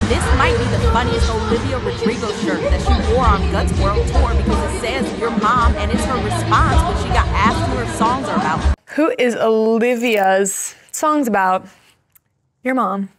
This might be the funniest Olivia Rodrigo shirt that she wore on Guts World Tour because it says your mom, and it's her response when she got asked who her songs are about. Who is Olivia's songs about? Your mom.